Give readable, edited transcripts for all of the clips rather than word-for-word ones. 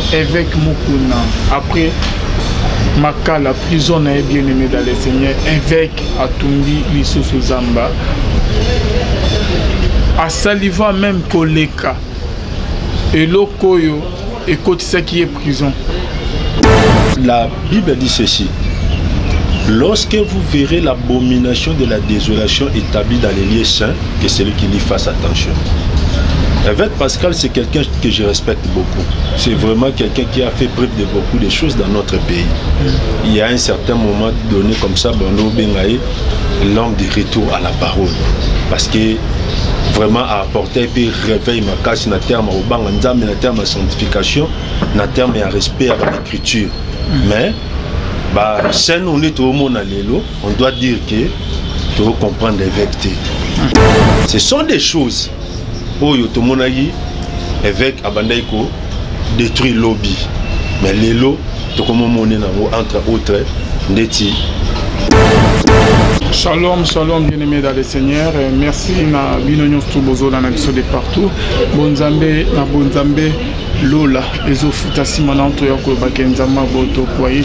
évêque Mukuna, après Makala, prison est bien aimé dans les Seigneurs, évêque Atumbi Lisusu Zamba, à Saliva même Koleka, et Lokoyo, et Kotisa qui est prison. La Bible dit ceci: lorsque vous verrez l'abomination de la désolation établie dans les lieux saints, que celui qui y fasse attention. Évêque Pascal, c'est quelqu'un que je respecte beaucoup. C'est vraiment quelqu'un qui a fait preuve de beaucoup de choses dans notre pays. Il y a un certain moment donné comme ça, Bando Bengaï, l'homme de retour à la parole. Parce que vraiment a apporté un réveil ma casse na terme au bang na terme sanctification, na terme à respect à l'écriture. Mais bah c'est nous tout le monde on doit dire que tu veux comprendre les vecteurs. Ce sont des choses où tout le monde a dit évêque Abandaiko détruit lobby. Mais les lots, tout comme on est entre autres, Ndeti. Shalom, shalom, bien-aimés dans le Seigneur. Merci na binonyo stubozo na biso de partout. Bonzambe na bonzambe Lola ezofuta simana onto yako bakenzama boto kwai.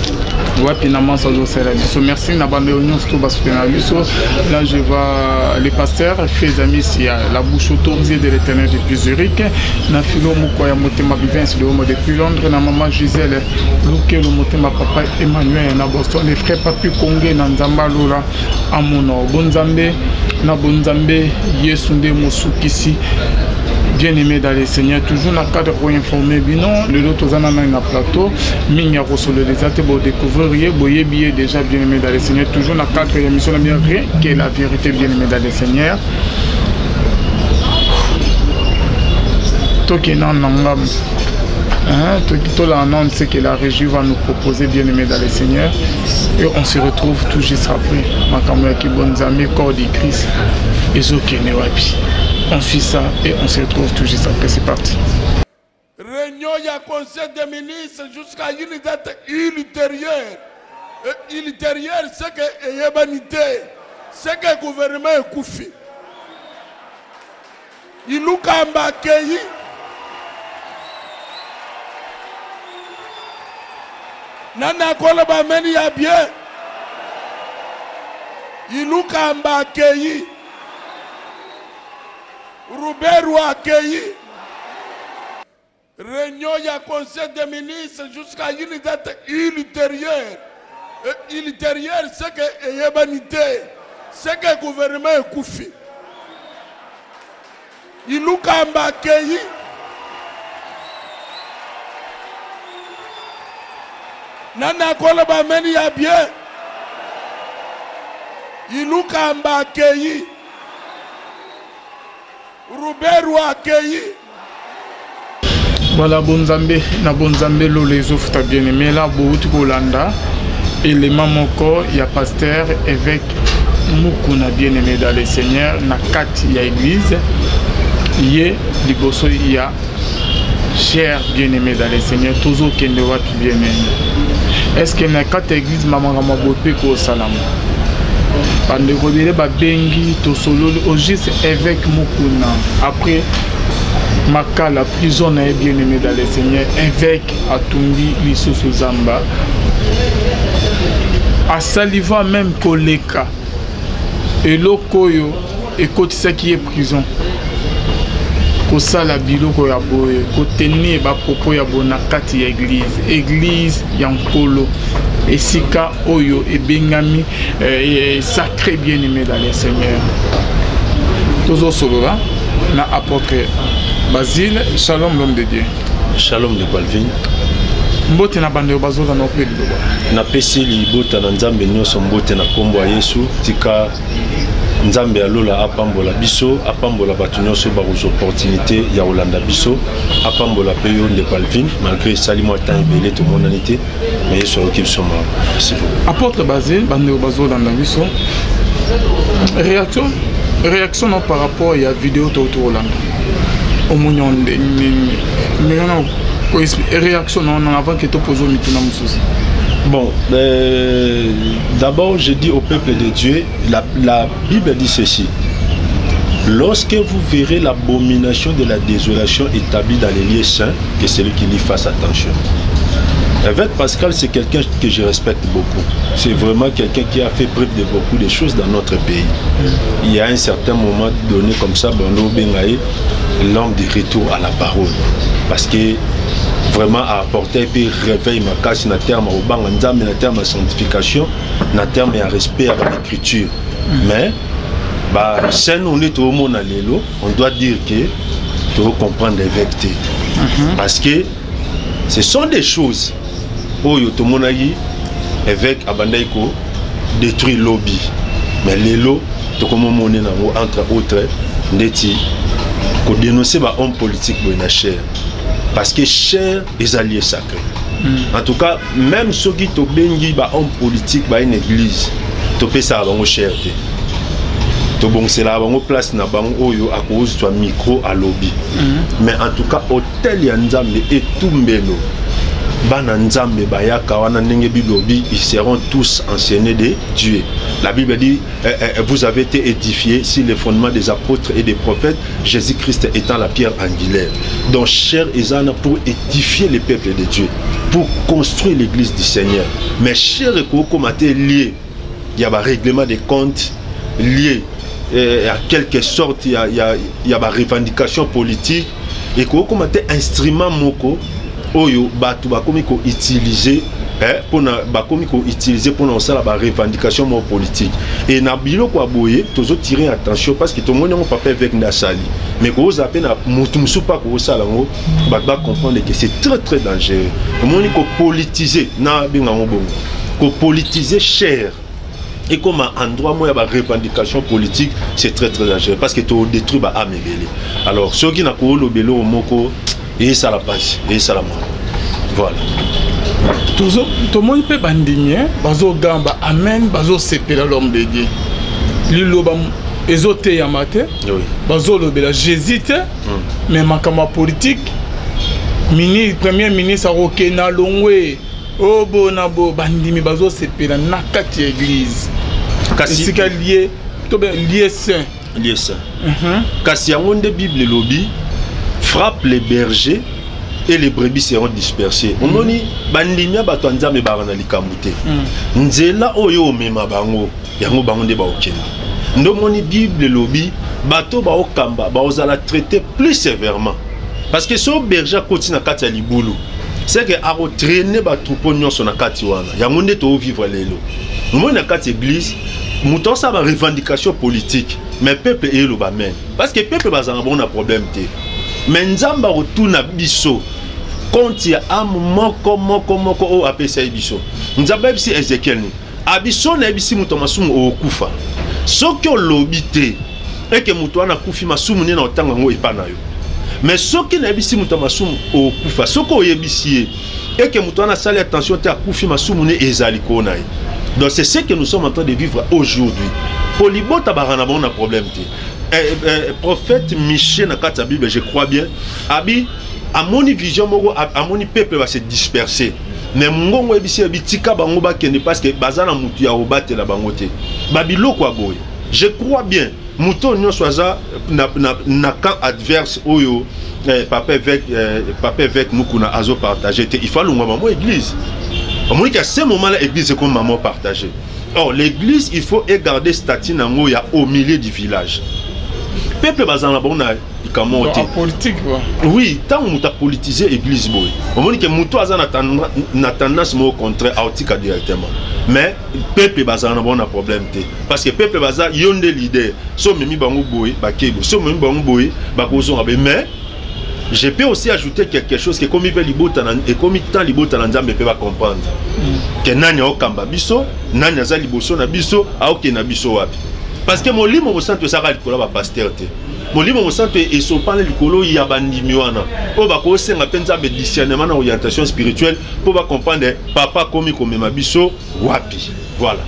Merci na bande union là je vois les pasteurs faits amis ici la bouche autorisée de l'Éternel depuis Zurich na filo mukoya motema vivence de homme depuis Londres na maman Gisèle Luke le motema papa Emmanuel na Boston les frères papi Kongé na Nzamba Lola amono bonzambe na bonzambe Yesunde Mosukisi. Bien-aimé dans les Seigneurs, toujours dans le cadre pour informer, non, le lot aux ananas na plateau, Minya Rosolo des athées, vous découvririez, boyez billet déjà bien-aimé dans les Seigneurs, toujours dans le cadre de l'émission, rien qui est la vérité bien-aimé dans les Seigneurs. Tokenan Nangam, on sait que la régie va nous proposer bien-aimé dans les Seigneurs, et on se retrouve tout juste après. Makamouya qui bonnes amis, corps de Christ, et Zokene Wapi. On suit ça et on se retrouve tout juste après, c'est parti. Réunion, il y a conseil des ministres jusqu'à une date ultérieure. Ultérieure, c'est que l'humanité, c'est que le gouvernement est couffé. Il nous a embarqué. Nana Kolaba Meni a bien. Il nous a embarqué. Roubert a accueilli. Réunion, il y a conseil des ministres jusqu'à une date ultérieure. Ultérieure, c'est que l'humanité, c'est que le gouvernement est couffé. Il nous a accueilli. Nana Kolaba Meni a bien. Il nous a accueilli. Roubert a accueilli. Voilà, bonzambe, na bonzambe lo les offres bien aimé là, Bouti Kolanda, élément mon corps, il y a pasteur, évêque Mukuna bien aimé dans les Seigneurs, na 4 il y a église, yé, liboso il y a cher bien aimé dans les Seigneurs, toujours kende wapi bien aimé. Est-ce que na 4 églises maman Ramabope ko salam? Pande kodele ba bengi to solo au juste évêque Mukuna. Après Makala, prison est bien aimé dans les Seigneurs, évêque Atumbi Lisusu Zamba. À Saliva même Koleka. Et Lokoyo et Kotisa qui est prison. Kosala biloko ya boye, koteni ba propos ya bonakati ya église yankolo. Et Sika Oyo et Bengami sacré bien-aimé dans les Seigneurs. Toujours solo là, na apôtre Basile, shalom l'homme de Dieu. Shalom de Balvin. Mbote na bande bazo na no peli loba. Na pesi libota na nzambe nyonso mbote na kombo ya Yesu tika nzambe alola apambola biso, apambola batu nyonso ba opportunité ya Olanda biso, apambola peyo de Balvin malgré salimo temps ebele to monanité mais Yesu okip soma. Merci beaucoup. Apôtre Basile bande bazo na biso. Réaction non par rapport à la vidéo de Olanda. Au moment mais réaction non avant que tu poses au mitina mususi. Bon, d'abord je dis au peuple de Dieu, la Bible dit ceci: Lorsque vous verrez l'abomination de la désolation établie dans les lieux saints, que celui qui y fasse attention. Évêque Pascal, c'est quelqu'un que je respecte beaucoup. C'est vraiment quelqu'un qui a fait preuve de beaucoup de choses dans notre pays. Il y a un certain moment donné comme ça, Bando Bengaï, l'homme de retour à la parole. Parce que vraiment à apporter un peu réveil ma casse na terme au bang nzambe na terme à sanctification na terme à respect à l'écriture. Mais bah c'est nous tout le monde lelo, on doit dire que tu veux comprendre les vecteurs. Parce que ce sont des choses où tout le monde a dit évêque Abandaiko détruit lobby. Mais les lots, tout comme on est entre autres, ndeti ko dénoncer ba homme politique na cher. Parce que cher des alliés sacrés. En tout cas, même ceux qui ont bengi ba homme politique ba une église, to pe ça ba cher te. To bon c'est là ba place na bango oyo à cause de micro à lobby. Mais en tout cas, hôtel ya Nzambe et Tumbelo. Bananzambe bayaka wana ndenge bilobi, ils seront tous enseignés de Dieu. La Bible dit vous avez été édifiés sur les fondements des apôtres et des prophètes, Jésus-Christ étant la pierre angulaire. Donc cher Ezana pour édifier les peuples de Dieu, pour construire l'église du Seigneur. Mais cher Ekokomate lié, il y a un règlement des comptes lié à quelque sorte, il y a une revendication politique et Ekokomate instrument moko oyo batu bakomi ko utiliser pour na bakomi ko utiliser pour na sala ba revendication mo politique et na biloko aboye tozo tirer attention parce que tout le monde on pas avec ndasali mais ko oza pe na mutu musu pa ko sala ngo ba comprendre que c'est très dangereux tout le monde ko politiser na benga ngo bongo ko politiser cher et comme un endroit où il y a des revendications politiques, c'est très dangereux parce que tu détruis les âmes. Alors ceux qui n'ont pas le bélo au moko et ça la passe, et ça la mort. Voilà. Tout le monde peut bandimien, bazo gamba, amen, bazo séparer l'homme de Dieu. L'ilobam, ezote yamate, bazo lobela, j'hésite, mais ma kama politique, premier ministre a rokena longwe, oh bonabo, bandimi, bazo séparer, nakati église. Kasi lié, lié saint. Lié saint. Kasi yangonde Bible lobby. Frappe les bergers et les brebis seront dispersées. Omoni bandimia bato nzambe barana likamute. Nzela oyo mema bango yango bango nde ba okena. Ndomoni Bible lobby bato ba okamba ba ozala traiter plus sévèrement. Parce que so berger koti na kati ya libulu. C'est que a retraîner ba troupeau nyonso na kati wana. Yango nde to vivre lelo. Omoni na kati église mouton ça ba revendication politique mais peuple est le ba même. Parce que peuple bazana bon na problème té. Mais Nzamba retourne biso quand il y a un moko o apesa biso Nzamba bisi Ezekiel ni abiso na bisi muto masumu okufa soki olobite eke muto ana kufi masumu ne na otanga ngo epana yo mais soki na bisi muto masumu okufa soko oyebisi eke muto ana sali attention te akufi masumu ne ezali kona. Donc c'est ce que nous sommes en train de vivre aujourd'hui. Polybota barana bon a problème te. Prophète Michel dans la Bible, je crois bien, abi à mon vision, à mon peuple va se disperser. Mais mon webisi abitika bango ba kende parce que bazana mutu ya obate la bangote. Babilo kwa boy. Je crois bien. Muto nyo soza na camp adverse oyo papa avec nous qu'on a azo partagé. Il faut l'ongwa maman église. Au moins qu'à ce moment-là, l'église est comme maman partagée. Or l'église, il faut garder statut nango ya au milieu du village. Peuple bazana bona comment politique oui tant on t'a politisé l'église boy on dit que muto azana na tendance au contraire autika directement mais peuple bazana bona problème té parce que peuple baza yonde leader so memi bango boy bakebo so memi bango boy bakozo mais je peux aussi ajouter quelque chose que comme il veut libota et comme il tant libota nzambe peut pas comprendre que nanya okamba biso nanya za liboso na biso aoke na biso wapi. Parce que mon limo au centre ça va likolo ba pasteur te. Mon limo au centre et so parle likolo ya bandimi wana. O ba ko senga penza be discernement na orientation spirituelle pour ba comprendre papa komi komema biso wapi. Voilà.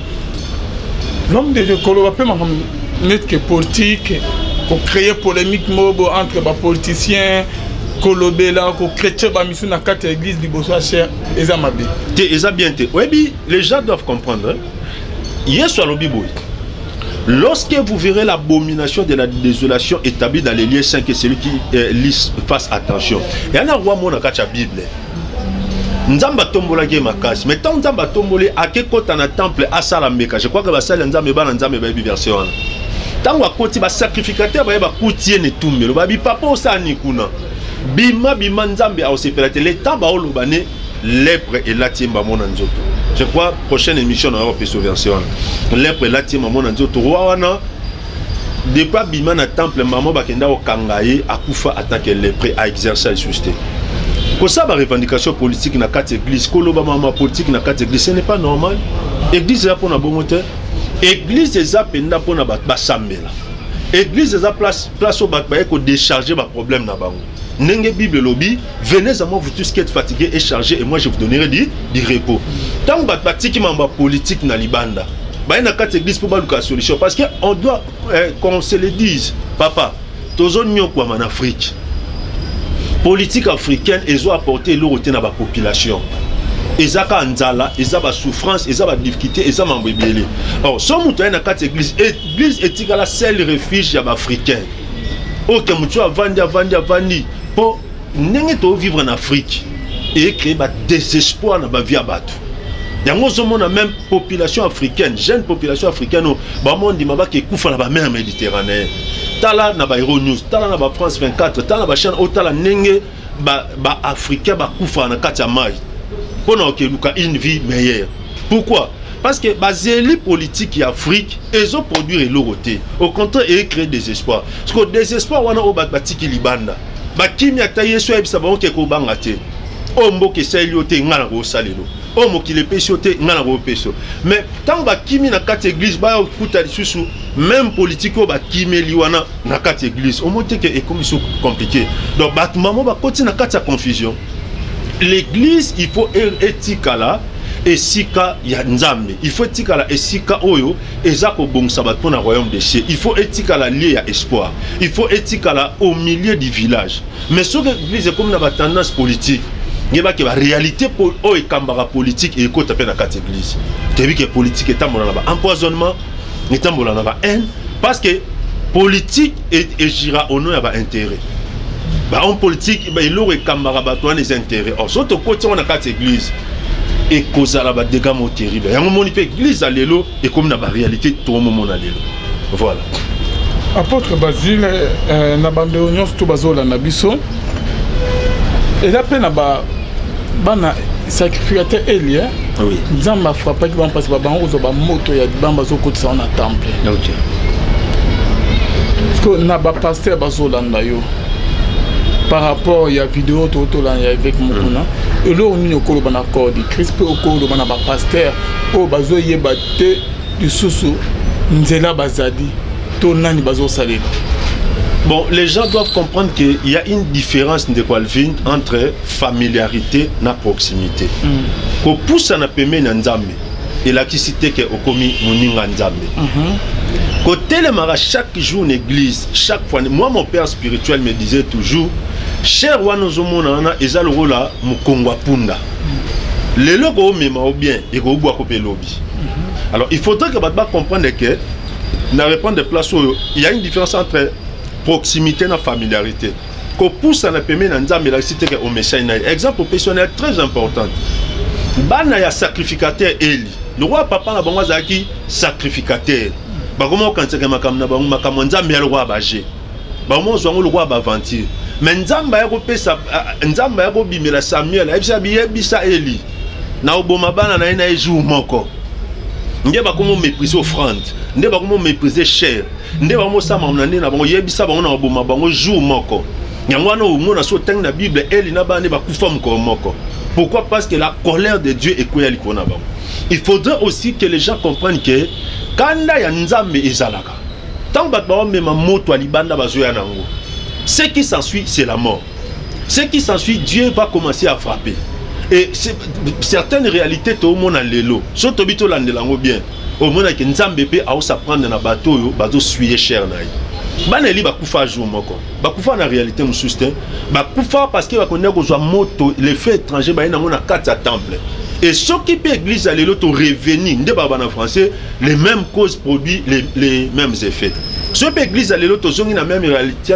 L'homme de likolo va pas mettre que politique pour créer polémique mobo entre ba politiciens kolobela ko chrétien ba misu na carte église liboso cher ezamabe. Te eza bien te. Oui, les gens doivent comprendre. Hier sur le biboy Lorsque vous verrez l'abomination de la désolation établie dans les lieux saints, que celui qui lit fasse attention. Il y a un roi mon dans la Bible. Nzamba tombola ge makasi. Mais tant nzamba tombolé à quel côté dans temple à Salameka. Je crois que va sala nzamba ba nzamba ba version. Tant wa koti ba sacrificateur ba koutier ne tumbelo. Ba bi papa osani kuna. Bima nzambe a osepelate le temps ba olobane lèpre et la timba mon nzoto. Je crois prochaine émission on va faire version. Lèpre et la timba mon nzoto roi wana. Depuis bima na temple maman ba kenda okangaye akufa attaquer lèpre à exercer le susté. Pour ça, la revendication politique dans quatre églises, kolobama politique dans quatre églises, ce n'est pas normal. Église est pour la bonne moteur. Église est là pour la basambela. Église est place au bac pour décharger les problèmes na bango. N'engé Bible lobby, venez à moi vous tous qui êtes fatigués et chargés et moi je vous donnerai du repos. Tant que pratique mamba politique na libanda, bah na quatre églises pour la solution parce que on doit qu'on se le dise, papa, tozo nyoko en Afrique. Politique africaine, ils ont apporté l'autorité dans la population. Ils ont nzala, ils ont souffrance, ils ont difficulté, ils ont mambébélé. Alors, si vous avez quatre églises, l'église est la seule refuge africain. Ok, vous avez vendu pour vivre en Afrique et créer un désespoir dans la vie à battre. Il y a même population africaine, jeune population africaine, qui couvre la mer Méditerranée. Tala na ba Euronews, tala na ba France 24, tala ba chaîne tala nenge ba africain ba kufa na kati ya mai. Pour que luka une vie meilleure. Pourquoi? Parce que les élites politiques en Afrique, ils ont produit l'autorité. Au contraire, ils créent des espoirs. Parce que des espoirs, on a au batiki libanda. Ba kimi ataye so ebisa ba onke ko bangate. O mboke sailiote ngana ko salelo. O mokile pesote ngana ko peso. Mais tant ba kimi na quatre églises ba okuta lisusu même politique au ba kimi liwana na quatre églises. Au monte que est comme ça compliqué. Donc ba maman ba continue na quatre confusion. L'église il faut éthique là et sika ya nzambe. Il faut éthique là et sika oyo ezako bongsa ba pour na royaume des cieux. Il faut éthique là lié à espoir. Il faut éthique là au milieu du village. Mais ce que l'église est comme na ba tendance politique. Il y a la réalité pour eux kambara politique et écoute à la quatre églises. Tu as vu que politique est un empoisonnement, est un haine, parce que politique et gira au nom de intérêt. En politique, il y a kambara les intérêts. Or, sur le côté on a quatre églises et cause à la dégâts terribles. Il y a un moment où l'église a l'élo et comme la réalité tout le monde a l'élo. Voilà. Apôtre Basile, na bande union tout bazola na biso. Et là peine ba bana sacrificateur Elie. Oui. Nzamba frappé qui va passer ba bango ba moto ya bamba zo côté ça on a temple. OK. Parce que na ba pasteur bazola ndayo. Par rapport à la vidéo tout là avec Mokuna et là on est au bana corps de Christ au corps bana ba pasteur au bazo yebate du sousou nzela bazadi to nani bazo salela. Bon, les gens doivent comprendre qu'il y a une différence de Calvin entre familiarité et proximité. Quand pousse na peme na nzambe et la cité que okomi moninga nzambe. Côté le mara chaque jour en église, chaque fois moi mon père spirituel me disait toujours cher wanozomona na ezalo la mukongwa punda. Le logo mema ou bien et ko bwa ko pelobi. Alors il faudrait que batba comprendre que na répondre de place où il y a une différence entre proximité et familiarité. Qu'on pousse à la permet dans la cité au message. Exemple personnel très important. Bana ya sacrificateur Eli. Le roi papa na bango zaki sacrificateur. Ba comment quand c'est makam na bango makam nzambe ya le roi baje. Ba mo zo le roi ba aventure. Mais nzamba ya ko pesa nzamba ya ko bimela Samuel ebisa bisa Eli. Na oboma bana na ina ejour moko. Nge ba comment mépriser offrande. Nde ba comment mépriser cher. Nde ba mo sama mnande na bango yebisa bango na oboma bango jour moko. Yango na omona so teng na Bible Eli na ba ne ba kufa moko. Pourquoi? Parce que la colère de Dieu est quoi à l'ikona bango. Il faudrait aussi que les gens comprennent que kanda ya nzambe ezalaka. Tant ba ba même moto alibanda bazoya nango. Ce qui s'ensuit c'est la mort. Ce qui s'ensuit Dieu va commencer à frapper. Et certaines réalités tout le monde a l'élo. Surtout bito landelango bien. Au monde que nzambe pe a osa prendre na bateau yo bazo suyer cher na yi. Baneli bakufa jour moko. Bakufa na réalité mususte. Bakufa parce que ba connaît ko moto les faits étrangers ba na mona kata temple. Et ce qui peut l'église à l'autre revenir, en français, les mêmes causes produisent les mêmes effets. Ce qui peut l'église à l'autre, ils ont la même réalité,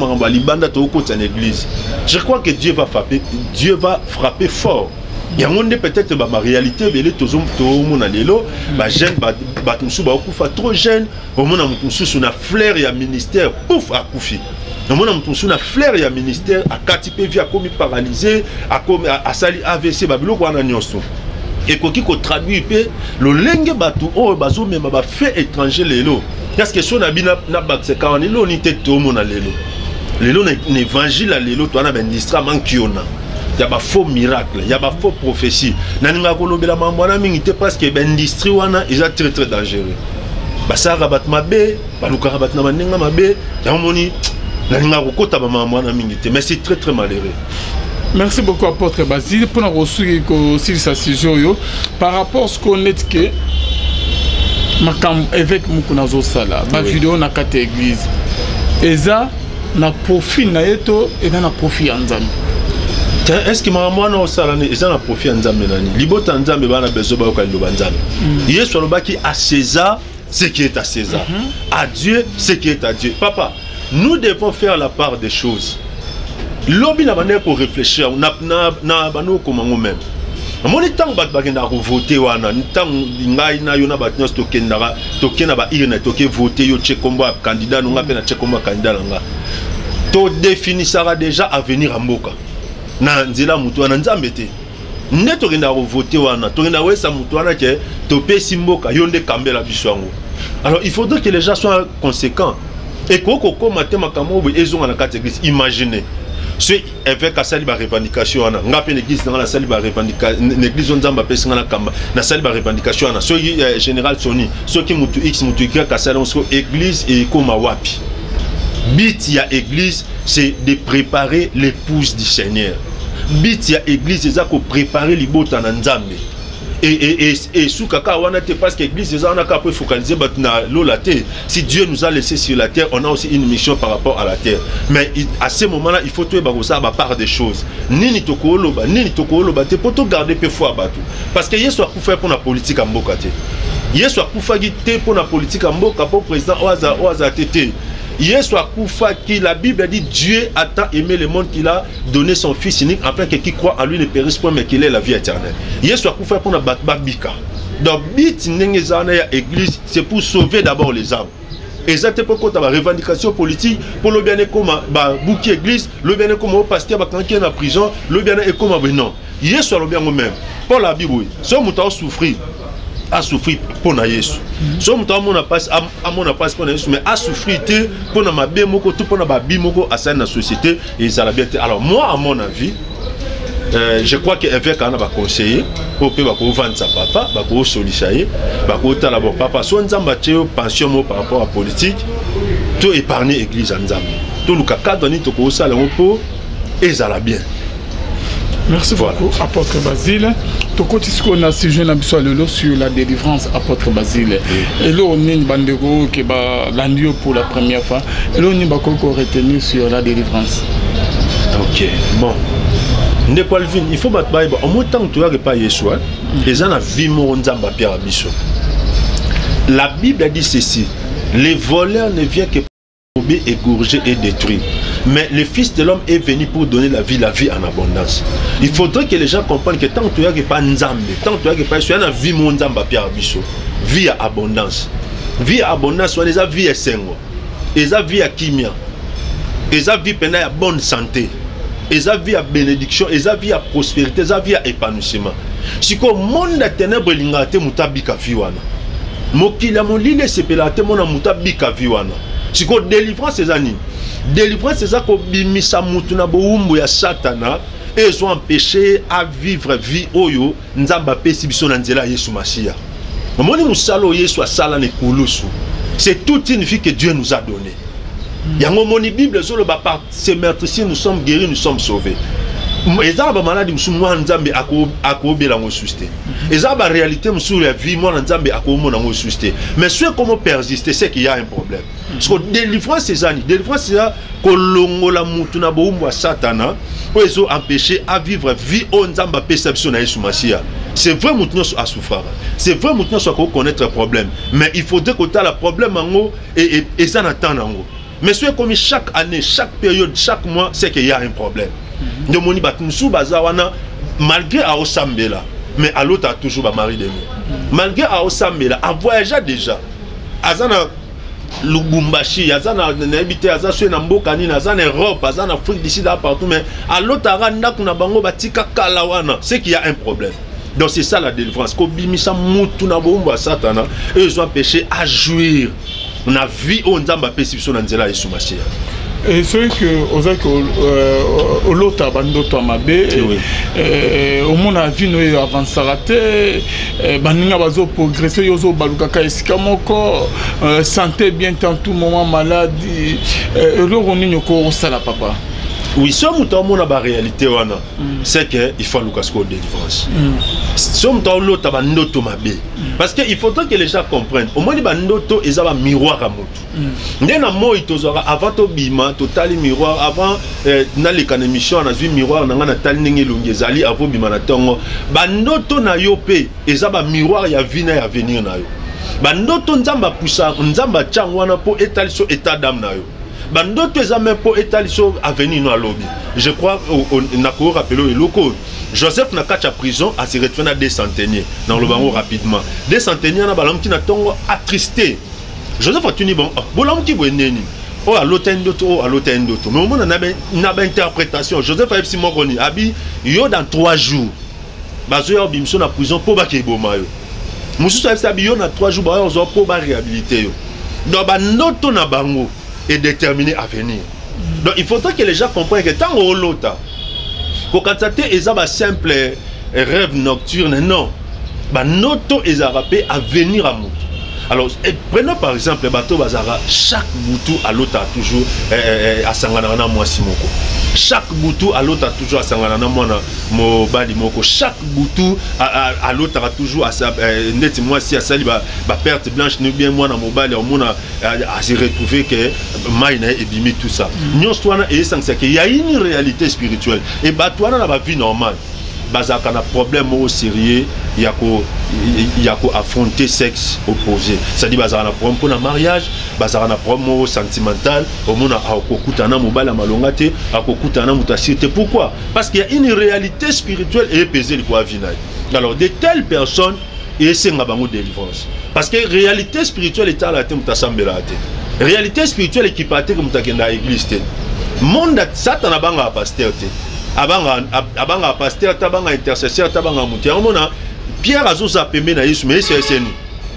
je crois que Dieu va frapper fort. Il y a peut-être ma réalité, mais les gens jeunes, trop jeunes, on flair et un ministère, pouf, à Koufi. On a flair et un ministère, à Katipé, à comme paralysé, à Sali AVC, Babylon, et qu'on traduit le lingue batou, oh, bazo, même fait étranger les lots. Parce que si on a bien c'est quand on est là, on était tout le monde à l'élo. L'élo, l'évangile à l'élo, tu as un ministère manquiona. Il y a des faux miracles, il y a des faux prophéties. Nanga kolobela mamwana mingite parce que l'industrie wana est très très dangereux. Basa rabat mabe, baluka rabat na manenga mabe, yamoni nanga kokota ba mamwana mingite, mais c'est très très malheureux. Merci beaucoup apôtre Basile pour nous reçu aussi sa sujet par rapport à ce qu'on est que makam évêque mukunazo sala, ba vidéo na kate église. Eza na profit na yeto et na profit anzami. Est-ce que maman na osalane ils ont profit nzambe nani libota nzambe bana bezo ba ko loba nzambe Yesu alobaki à César ce qui est à César à Dieu ce qui est à Dieu. Papa, nous devons faire la part des choses. Lobi na bana ko réfléchir na bano comme moi-même. Mon temps bat bagenda ko voter wana temps ngai na yo na bat nyos tokenda ba irene toke voter yo chekomba candidat nga pe na chekomba candidat nga to définissera déjà avenir à Mboka. Na nzela mutu wana nzambe te ne tokenda ko voter wana tokenda wesa mutu wana ke topé simboka yonde kambela biswango. Alors il faudrait que les gens soient conséquents et koko koma te makamo bo ezonga na catégorie. Imaginez ce évêque a sali ba revendication wana ngape l'église dans la sali ba revendication l'église nzamba pesa na kamba na sali ba revendication wana so général Soni so ki mutu x mutu y ka sali on église et koma wapi. But ya église c'est de préparer l'épouse du Seigneur. But ya église c'est ça qu'on préparer libota na nzambe. Et sous kaka wana te parce que l'église c'est ça on a qu'à focaliser na lolate. Si Dieu nous a laissé sur la terre, on a aussi une mission par rapport à la terre. Mais à ce moment-là, il faut tout ça ba part des choses. Ni tokoloba te pour tout garder peu foi batu. Parce que yeso a faire pour la politique en mboka te. Yeso a te pour la politique en mboka pour président oaza tete. Yesu akufa qui la Bible dit Dieu a tant aimé le monde qu'il a donné son fils unique afin que qui croit en lui ne périsse point mais qu'il ait la vie éternelle. Yesu akufa pour na batbabika. Donc bit nengezana ya église c'est pour sauver d'abord les âmes. Et ça te peut la revendication politique pour le bien comme ba bouki église, le bien comme au pasteur ba quand qui est en prison, le bien est comme non. Yesu le bien même. Pour la Bible, ce muta souffrir a souffrir pour na Yesu. So muta mona passe pour na Yesu mais a souffrir pour na mabe moko tout pour na babi moko à sa société et ça la bien. Alors moi à mon avis je crois que évêque en a conseillé pour que vendre sa papa, pour solliciter, pour tala bon papa soit nzamba tcheo pension par rapport à politique, tout épargner l'église en nzamba. Tout le cas donné to ko sala pour et ça la bien. Merci beaucoup, apôtre Basile. Tu continues à sujet sur la délivrance, apôtre Basile. Et là, on a une bandero qui va l'andio pour la première fois. Et là, on a retenu sur la délivrance. Ok, bon. Il faut battre en même temps que tu as pas Yeshua. Les gens ont vu mon nzamba Pierre Abisso. La Bible dit ceci: les voleurs ne viennent que pour égorger et détruire. Mais le Fils de l'homme est venu pour donner la vie en abondance. Il faudrait que les gens comprennent que tant que tu n'as pas Nzambe, tant que tu n'as pas Yeshua, il y a vie mon nzamba Pierre Abisso. Vie à abondance. Vie à abondance, on les a vie à sengo. Ils ont vie à kimia. Ils ont vie pendant la bonne santé. Ils ont vie à bénédiction, ils ont vie à prospérité, ils ont vie à épanouissement. Si le monde de ténèbres est mutabika viwana. Mokila molile sepelate mona mutabika viwana. Si le délivrance c'est ani. Délivrance c'est ça ko bimisa mutu na boumbu ya satana et ils ont empêché à vivre vie oyo nzamba pesi biso na nzela Yesu Masiya. Moni musalo Yesu asala ne kulusu. C'est toute une vie que Dieu nous a donnée. Il y a mon Bible sur le bas par ces meurtrisseurs nous sommes guéris, nous sommes sauvés. Et ça va malade nous sommes nzambe akobe la ngosuste. Et ça va réalité nous sur la vie moi nzambe akomo na ngosuste. Mais ce comment persister c'est qu'il y a un problème. Parce que délivrance ces années, délivrance c'est ça kolongo la mutu na boumwa satana pour les empêcher à vivre vie on nzamba perception na Yesu Masiya. C'est vrai que à souffrir. C'est vrai que nous connaître le problème. Mais il faudrait que tu aies le problème et ça n'attend. Mais ce comme chaque année, chaque période, chaque mois, c'est qu'il y a un problème. Donc, malgré à Osambela, mais à l'autre, toujours ma mari de nous. Malgré à Osambela, à voyager déjà. Azana Lubumbashi, Azana habité, Azana Mbokani, Azana Europe, Azana Afrique d'ici là partout. Mais à l'autre, Aranda Kunabango Batika Kalawana, c'est qu'il y a un problème. Donc c'est ça la délivrance. Kobimisa mutu na bomba satana, eux ils ont empêché à jouir. On a vu on nzamba perception na nzela esumasi. Et c'est que aux au lota bando to mabe au monde a vu nous avancer raté baninga bazo progresser yozo balukaka esika moko santé bien tant tout moment maladie le roni nyoko sala papa. Oui, ce mouton a la réalité, c'est qu'il faut le casque de délivrance. Ce mouton l'autre a noto mabé. Parce qu'il faudrait que les gens comprennent. Au moins, il y a un miroir à moto. Avant de bima, total miroir, avant dans les émissions, on a vu miroir, on a tal n'engé l'ongezali, avant bima na tongo. Bandoto na yope, ils ont un miroir ya vina ya venir na yo. Bandoto nzamba poussa, nzamba changwana po étaler sur état d'âme na yo. Bandoto examen pour étaler sur avenir no lobby. Je crois na ko rappelé le loco. Joseph na kacha prison a se retrouvé à des centeniers dans le bango rapidement. Des centeniers na balam qui na tongo attristé. Joseph a tenu bon bolam qui veneni. Oh à l'hôtel d'auto, oh à l'hôtel d'auto. Mais au moins on a une interprétation. Joseph a epsi moroni abi yo dans 3 jours. Bazoya bimso na prison pour ba ke boma yo. Mususu a epsi yo na 3 jours ba yo pour ba réhabiliter yo. Donc banoto na bango est déterminé à venir. Donc il faudrait que les gens comprennent que tant au lota, pour constater ils ont un simple rêve nocturne, non. Bah noto ils ont rappelé à venir à nous. Alors prenons par exemple le bateau Bazara, chaque boutou à l'autre toujours à Sanganana moi Simoko. Chaque boutou à l'autre toujours à Sanganana moi mo bali moko. Chaque boutou à l'autre toujours à sa net moi si à sali ba perte blanche ne bien moi na mobile au monde à se retrouver que maïna et bimi tout ça. Nous toi et c'est qu'il y a une réalité spirituelle et bah toi dans la vie normale. Bazaka na problème au sérieux, il y a qu'à affronter sexe opposé. C'est-à-dire bazaka na problème pour le mariage, bazaka na problème sentimental, au monde a kokutana mobile malongate, a kokutana mutasirte. Pourquoi? Parce qu'il y a une réalité spirituelle et pesée le quoi vinaille. Alors de telles personnes et c'est ngabango délivrance. Parce que réalité spirituelle est à la tête mutasambelate. Réalité spirituelle est qui partait comme mutakenda église. Monde Satan abanga pasteur te. Abanga pasteur, tabanga intercesseur, tabanga moutia. On a Pierre Azosa Pemé na Yesu, mais c'est nous.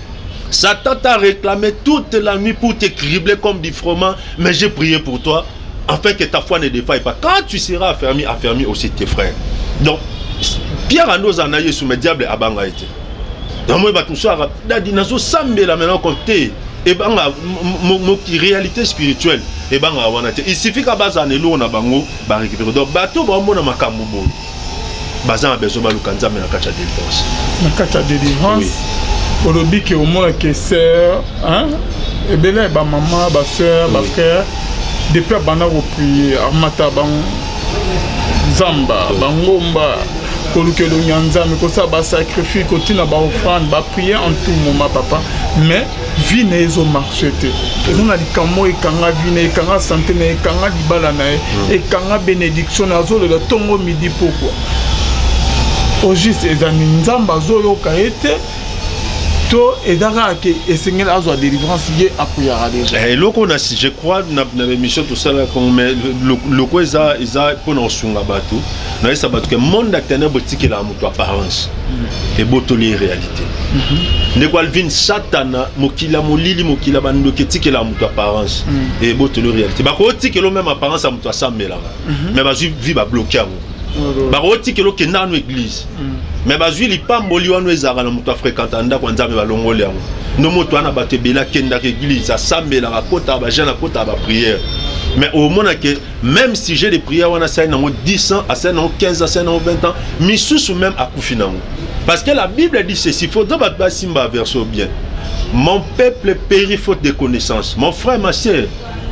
Satan t'a réclamé toute la nuit pour te cribler comme du froment, mais j'ai prié pour toi, afin que ta foi ne défaille pas. Quand tu seras affermi aussi tes frères. Donc, Pierre Azosa na Yesu, mais diable abanga été. Donc, moi, tout ça, Nazo Sambela maintenant compter. Et ben la réalité spirituelle et ben il suffit qu'à base anelo na bango ba récupérer donc bateau ba mona makambo bo bazan a besoin ba lukanza mais na kacha délivrance na kacha délivrance au lobby que au moins que sœur hein et belé ba maman ba sœur ba frère depuis bana ko prier amata bang zamba bangomba que le nyanza mais que ça va sacrifier continue à offrande va prier en tout moment papa mais vie n'est au marché ils ont dit comment et quand vie quand santé et quand libala et quand bénédiction azo le tongo midi pourquoi au juste les amis nzamba zo yo kaete to et dara que et seigneur azo délivrance lié à prière déjà et loko na si je crois na émission tout ça là comme le quoi ça pour nous sunga bateau na ça bateau que monde acteur boutique la muto apparence et botoli réalité ne quoi vin satana mokila molili mokila bando ketike la muto apparence et botoli réalité ba ko tike lo même apparence à muto asambela mais ba vie ba bloquer ba ko tike lo ke na église mais bazui li pamboli wanu ezara na muto fréquente anda kwa nzambe balongole yango no moto ana batebela kenda ke église asambela ba kota ba jana kota ba prière mais au moins que même si j'ai des prières on a ça dans 10 ans à ça dans 15 à ça dans 20 ans misusu même à kufinango parce que la Bible dit ceci faudra battre simba verso bien mon peuple périt faute de connaissance mon frère ma sœur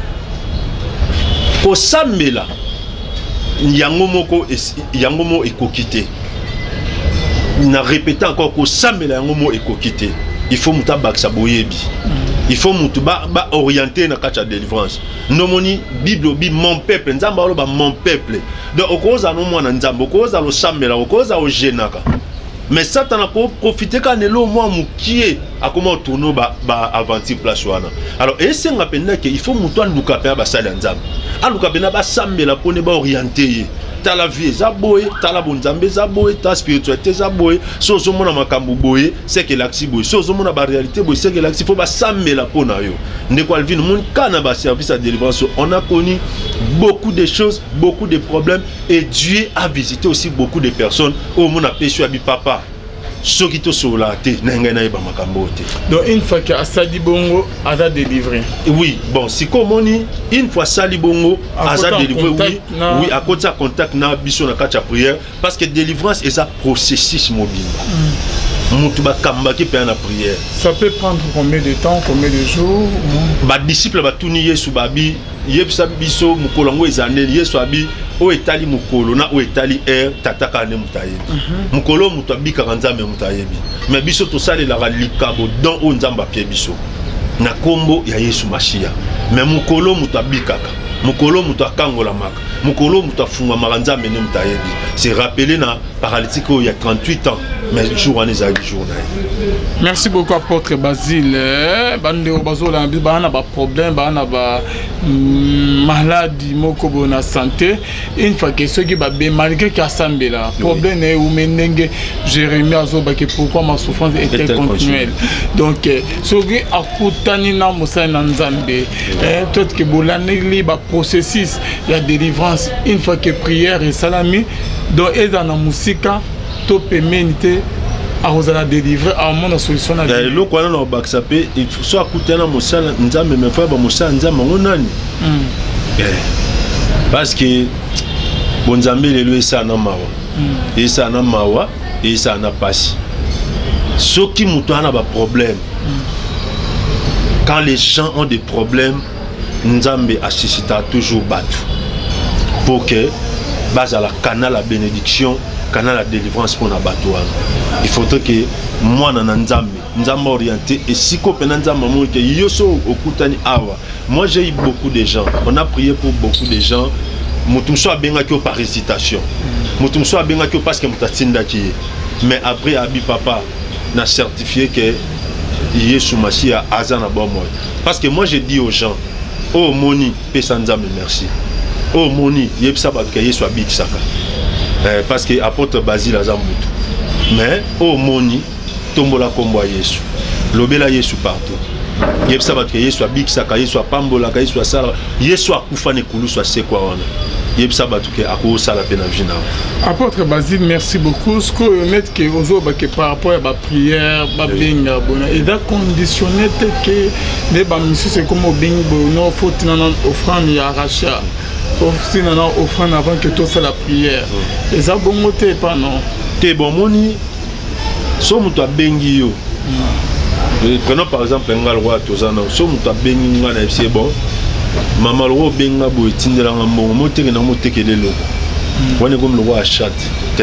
ko sambela yango moko ekokite na répéter encore que sambela yango mo ekokité. Il faut muta baksa boyebi. Il faut muta ba orienter na kacha délivrance. Nomoni Bible bi mon peuple, nzamba lo ba mon peuple. Donc okoza no mwana nzamba, okoza lo sambela, okoza o jenaka. Mais Satan a profité quand il est moi mukie à comment tourner ba aventure place wana. Alors et c'est ngapenda que il faut muto luka pe ba sala nzamba. A luka bena ba sambela pour ne ba orienter. Ta la vie zaboye, ta la bonzambe zaboye, ta spiritualité zaboye. So zo mona makambu boye, c'est que l'axi boye. So zo mona ba réalité boye, c'est que l'axi faut ba sambela pona yo. Ne quoi vivre mon kana ba service à délivrance. On a connu beaucoup de choses, beaucoup de problèmes et Dieu a visité aussi beaucoup de personnes au monde a péché abi papa. Ce qui te soulate, n'engana ba makambo te. Donc une fois que Asadi Bongo a délivré. Oui, bon, si comme on dit, une fois Sali Bongo a délivré, oui, à côté de contact na biso na kacha prière parce que délivrance est un processus mobile. Mutuba kamba qui peut na prière. Ça peut prendre combien de temps, combien de jours? Ba disciple ba tuni Yesu babi, yebisa biso mukolongo ezane Yesu abi o etali mukolo na o etali tataka ne mutayebi. Mukolo mutu abika nzambe mutayebi. Mais biso to sale la likabo dans o nzamba pie biso. Na kombo ya Yesu Mashia. Mais mukolo mutu abikaka. Mukolo mutu akangola maka. Mukolo mutu afunga maranzambe ne mutayebi. C'est rappelé na paralytique il y a 38 ans. Mais jour en jour. Merci beaucoup apôtre Basile. Bande obazola bana ba problème bana ba maladie moko bona santé. Une fois que ceux qui ba malgré qu'il assemblera problème est ou menenge Jérémie azoba que pourquoi ma souffrance était continuelle. Donc ceux qui akutani na musa na nzambe tout que bolane li ba processus la délivrance une fois que prière et salami donc ezana musika to pémenité à la délivrer à mon solution à le quoi non baksapé il faut soit écouter na musala nzambe mais frère ba musala nzambe ngonani parce que bonzambe le ça na mawa et ça na mawa et ça na passe ceux qui mutana ba problème quand les gens ont des problèmes nzambe assiste toujours battu pour que base à la canal la bénédiction canal la délivrance pour Nabatouane. Il faudrait que moi Nzambe orienté et si copain Nzambe que yoso okutani awa. Moi j'ai eu beaucoup de gens. On a prié pour beaucoup de gens. Mutumso a benga ki par hésitation. Mutumso a benga ki parce que mutatinda ki. Mais après abi papa n'a certifié que Yesu Mashia azana bon moi. Parce que moi j'ai dit aux gens oh moni pesa Nzambe merci. Oh moni yebsa ba ke Yesu abi kisaka. Parce que apôtre Basile a Zambutu. Mais au moni tombola kombo Yesu. Lobela Yesu partout. Yebsa ba ke Yesu abi kisaka Yesu pambola ka Yesu sala Yesu akufa ne kulu so se kwa wana. Yebsa ba tuke ako sala pena vina. Apôtre Basile merci beaucoup. Ce que mettre que ozo ba que par rapport à la prière ba benga bona et da conditionner que les ba mission c'est comme benga bono faut tenir offrande ya racha. Aussi non offrande avant que tout ça la prière. Et ça bon moté pas non. T'es bon moni. So muto bengi yo. Prenons par exemple un roi tozana. So muto bengi ngana c'est bon. Maman le roi benga bo tindela ngambongo moté na moté ke lelo. On est comme le roi à chat.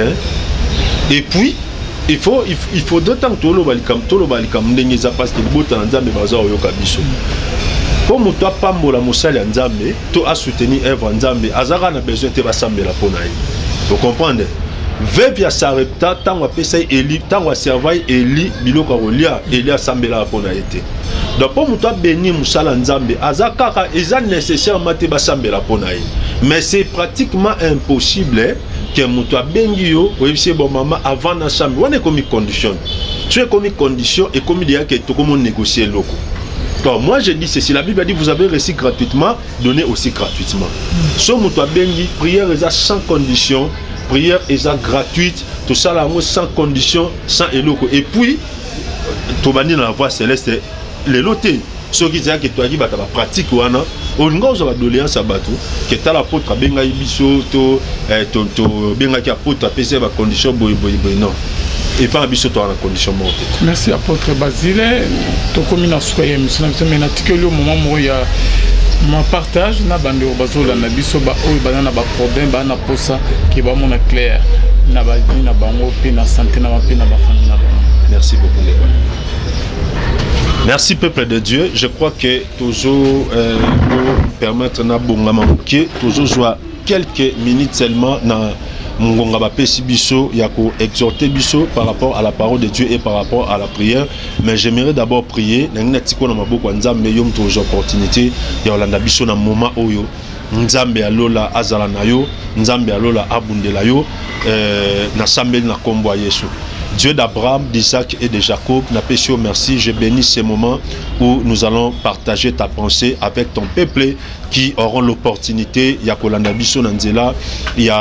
Et puis il faut d'autant que tolo balikam ndenge za parce que bota nzambe baza oyoka biso. Comme toi pambola mosali nzambe to a soutenir œuvre nzambe azaka na besoin te basambela pona ye. Vous comprenez? Veille ya sarepta tango pesa eli tango servail eli biloko rolia eli asambela pona été. Donc pour toi béni musala nzambe azaka eza nécessairement te basambela pona ye. Mais c'est pratiquement impossible que muto bengi yo oyebise bon maman avant na chambre. On est comme condition. Tu es comme condition et comme il y a que to comme négocier loko. Donc moi je dis ceci, la Bible a dit vous avez reçu gratuitement, donnez aussi gratuitement. So muto bengi prière est sans condition, prière est gratuite, tout ça là sans condition, sans eloko. Et puis to bani na voix céleste les lotés. Ceux qui disent que toi qui va pratique wana, on nga oza doléance abatu que ta l'apôtre benga biso to benga ki apôtre apesa ba condition boy non. Et pas biso to na condition morte. Merci apôtre Basile. To komina soyez monsieur mais na tikeli au moment où il y a mon partage na bande bazola na biso ba o banana ba problème ba na posa qui va mon clair. na ba vie na bango pe na santé na ba pe na ba famille na bango. Merci beaucoup. Merci peuple de Dieu. Je crois que toujours pour permettre na bongama moké toujours joie quelques minutes seulement na Mungonga bapesi biso yako exhorter biso par rapport à la parole de Dieu et par rapport à la prière. Mais j'aimerais d'abord prier. Nangina tiko na maboko nzambe yom toujours opportunité ya olanda biso na moment oyo nzambe alola azala na yo, nzambe alola abundela yo na sambeli na kombo Yesu. Dieu d'Abraham, d'Isaac et de Jacob, n'apprécie merci, je bénis ces moments où nous allons partager ta pensée avec ton peuple qui auront l'opportunité, il y a Kolanda Biso Nanzela, il y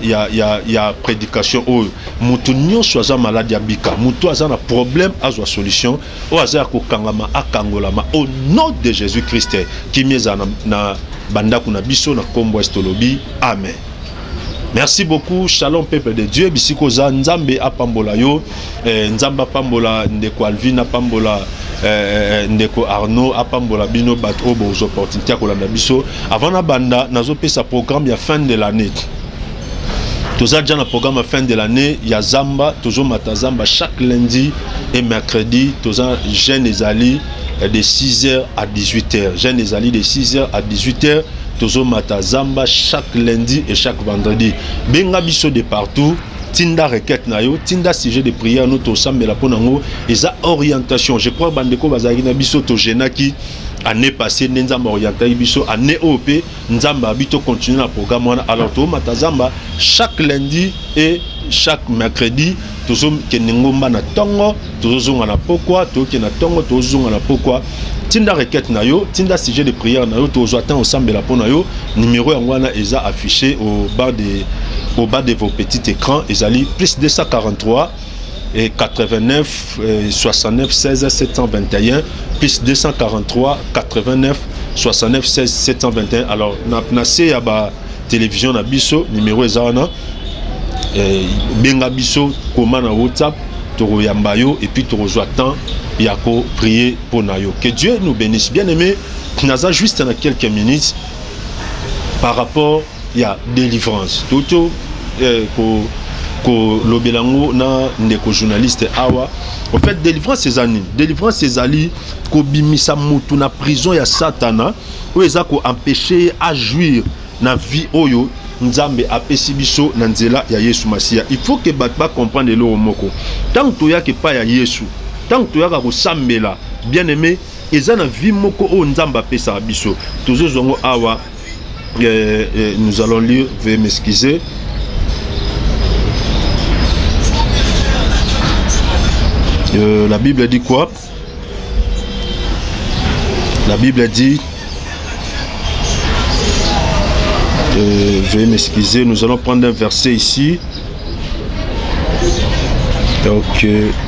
a prédication, Moutou nyon soit malade ya bika, Moutou a un problème, a une solution, au hasard kangama a kangolama, au nom de Jésus-Christ, qui m'est na banda kuna biso na kombo estolobi, amen. Merci beaucoup, shalom peuple de Dieu. Bisiko za nzambe apambola yo, nzamba pambola ndeko Alvin apambola ndeko Arnaud apambola bino bat obo aux opportunités kolanda biso. Avant na banda nazo pesa programme ya fin de l'année. Toza déjà na programme à fin de l'année, il y a Zamba, toujours Matazamba chaque lundi et mercredi, toza jeune ezali de 6h à 18h. Jeune ezali de 6h à 18h. Tozo Matazamba chaque lundi et chaque vendredi. Benga biso de partout. Tinda requête na yo, tinda sujet de prière nous to sambela ponango eza orientation. Je crois bandeko bazaki na biso to jenaki année passée nzamba orienté biso année OP nzamba bito continuer le programme wana. Alors to Matazamba chaque lundi et chaque mercredi tozo kenengomba na tongo tozo zonga na pokwa to ke na tongo tozo zonga na pokwa. Tinda requête na yo, tinda sujet de prière na yo, tozo attend ensemble la pona yo, numéro yangoana eza affiché au bas de vos petits écrans, ezali plus 243 et 89 69 16 721 plus 243 89 69 16 721. Alors na ya ba télévision na biso numéro ezana benga biso comment na WhatsApp toro yambayo et puis toro attend yako prier pour nayo. Que Dieu nous bénisse. Bien aimé, naza juste dans quelques minutes par rapport à délivrance. Toto ko lobelango na ndeko journaliste awa. En fait délivrance ces années, délivrance ces ali ko bimisa mutu na prison ya satana ou eza ko empêcher à jouir na vie oyo nzambe apesi biso na nzela ya Yesu Masia. Il faut que batba comprendre le moko. Tant que ya ke pa ya Yesu tant que tu as ressemblé bien aimé, et ça na vie moko o nzamba pesa biso. Toujours zongo awa nous allons lire, veuillez m'excuser. La Bible dit quoi? La Bible dit veuillez m'excuser, nous allons prendre un verset ici. Donc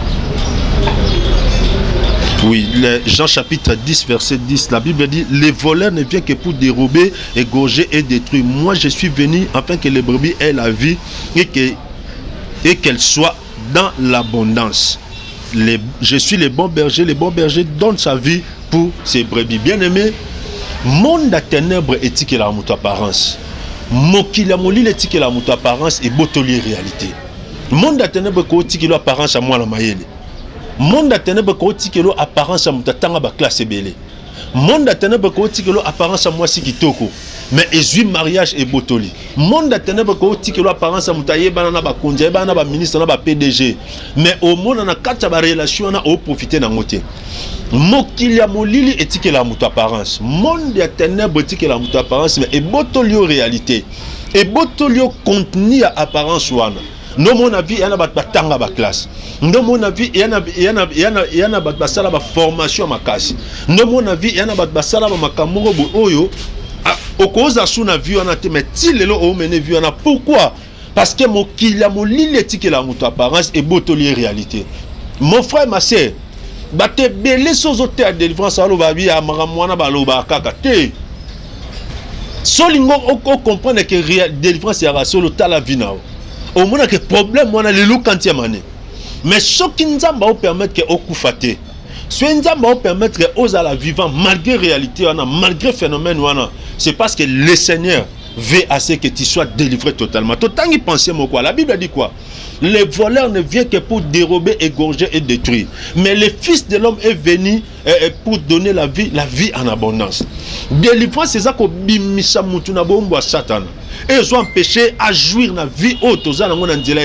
oui, Jean chapitre 10, verset 10, la Bible dit, les voleurs ne viennent que pour dérober, égorger et détruire. Moi, je suis venu afin que les brebis aient la vie et qu'elles soient dans l'abondance. Je suis le bon berger donne sa vie pour ses brebis. Bien-aimés, monde à ténèbres éthique et la mouto apparence. Mokila moli l'éthique et la mouto apparence et botolier réalité. Monde à ténèbres éthique et l'apparence à moi la maïele. Monde a ténèbres côté que l'eau apparence à mutatanga ba classe belé. Monde a ténèbres côté que l'eau apparence à moi si kitoko. Mais ezui mariage et botoli. Monde a ténèbres côté que l'eau apparence à mutaye banana ba konja banana ba ministre na ba PDG. Mais au monde na kata ba relation na au profiter na ngote. Mokilia molili éthique la muta apparence. Monde a ténèbres éthique la muta apparence mais et botolio réalité. Et botolio contenu à apparence wana. Non mon avis il y en a batanga ba classe. Non mon avis il y en a basala ba formation ma kasi. Non mon avis il y en a basala ba makamuro bo oyo okoza suna vie on a te mais tilelo o mené vie on a pourquoi? Parce que mon kilia mo lilétique la muto apparence et botolier réalité. Mon frère ma sœur batte belé sozote à délivrance alo ba bi amaramwana ba lo ba kaka te. Solingo on comprendre que délivrance ya solo tala vinao. Au moins que problème on a les loups quand il mané mais ce qui nous va permettre que au coup faté ce qui nous va permettre que aux à la vivant malgré réalité on a malgré phénomène on a c'est parce que le Seigneur veille à ce que tu sois délivré totalement. Total y penser moi quoi. La Bible dit quoi? Les voleurs ne viennent que pour dérober, égorger et détruire. Mais le Fils de l'homme est venu pour donner la vie en abondance. Délivrance, c'est ça qu'on bimisa mutuna bombo à Satan. Et ils ont empêché à jouir la vie haute aux gens